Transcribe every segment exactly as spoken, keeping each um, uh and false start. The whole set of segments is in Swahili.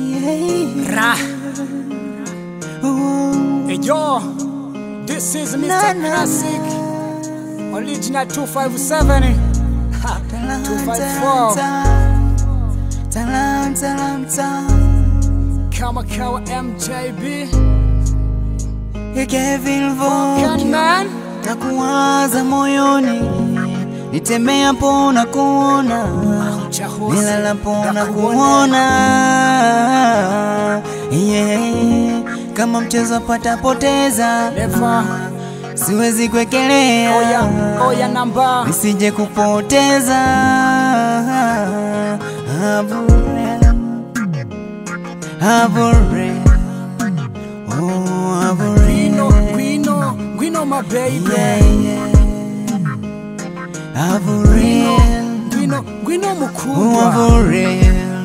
Ra. Hey yo, this is Mister Classic, original two five seven, two five four. Kama kawa M J B, Kevin Vogue, man. Nakuwaza moyoni, nitembea po na kuona, nilala po na kuona. Yeah, kama mchezo pata poteza, Never. siwezi kwekelea. Oya, oya namba, nisije kupoteza. Abure, abure, oh abure. Gwino, Gwino, Gwino my baby. Yeah, yeah. Abure, Gwino, Gwino oh mukubwa. abure,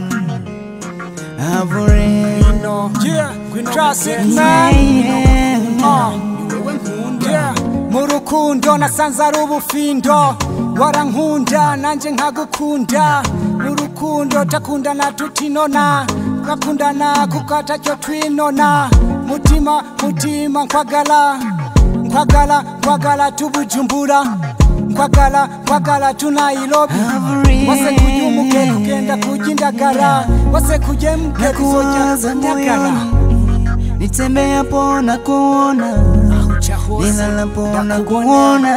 abure. Gwino, yeah, Gwino Classic Yeah, man. yeah. Ah, niwewe nkunda. Yeah. Mu rukundo nasanze ari ubufindo, warankunda nanje nkagukunda. Mu rukundo takundana tutinona, twakundana kuko atacyo twinona. Mutima, mutima nkwagala, nkwagala, nkwagala tubujumbura, nkwagala, nkwagala tu Nairobi. Wase kujya muke kugenda kujindagara, wase kujya muke kuzoja nyagara. Nitembea po na kuona, nilala po na kuona.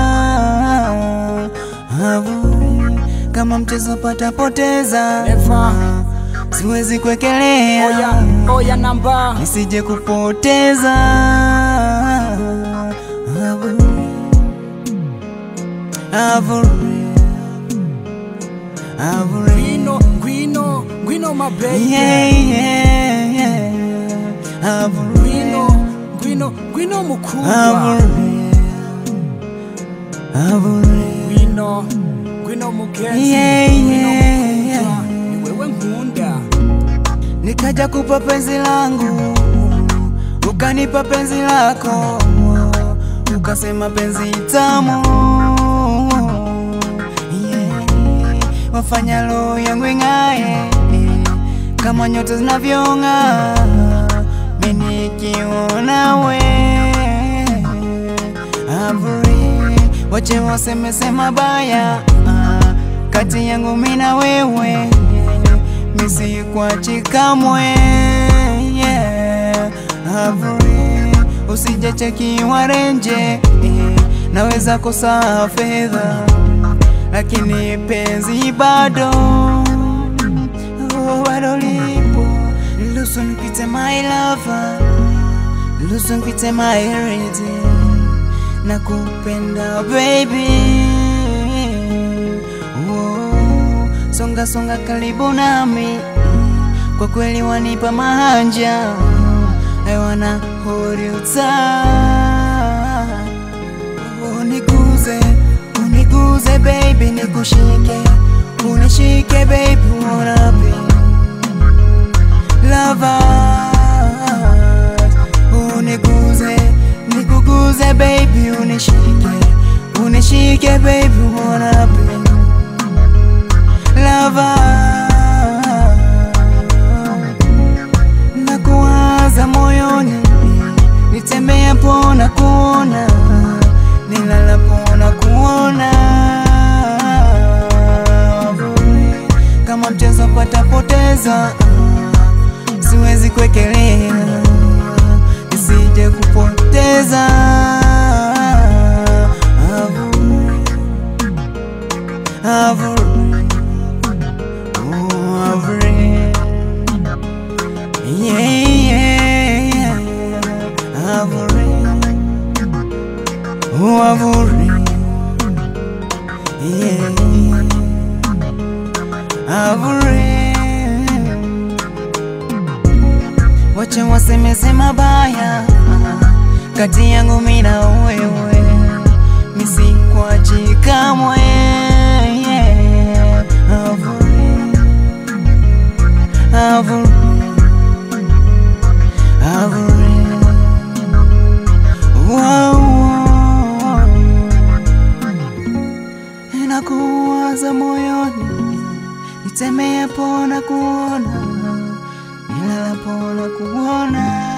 Abure, kama mchezo pata poteza, Never. siwezi kwekelea. Oya, oya namba, nisije kupoteza. Abure, abure, abure. Gwino, Gwino, Gwino my baby. Yeah, yeah, yeah. Abure, Gwino, Gwino, Gwino mukubwa. abure, abure. Gwino, Gwino mugenzi. Yeah, Gwino yeah, yeah. mukubwa. Niwewe nkunda. Nikaja kupa penzi langu, ukanipa penzi lako, ukasema penzi tamu. Yeah, wafanya roho yangu ing'ae kama nyota zinavyong'aa, mimi nikiona we. Abure, wache waseme sema baya, kati yangu mimi na wewe, misi kuachi kamwe. Yeah, abure, usije cheki warenje, naweza kosa fedha lakini penzi bado, oh, bado lipo. Lusu nipite my lover, lusu nipite my everything, nakupenda baby. Oh, songa songa karibu nami, kwa kweli wanipa mahanja. I wanna hold you tight. Oh, niguze, uniguze baby, nikushike, unishike baby, wanna be lovers. Uniguze, nikuguze baby, unishike, unishike baby, wanna be lovers. Nakuwaza moyoni, nitembea po na kuona, nilala po na kuona. Kama mchezo pata poteza, siwezi kwekelea, nisije kupoteza. Abure, abure, oh abure. Yeah, yeah, yeah. Abure, oh abure. Yeah, abure. Wache waseme sema baya, kati yangu mimi na wewe, misi kuachi kamwe. Yeah, abure, abure, abure. Wow, wow. Nakuwaza moyoni, nitemea po na kuona, nalala pona kuona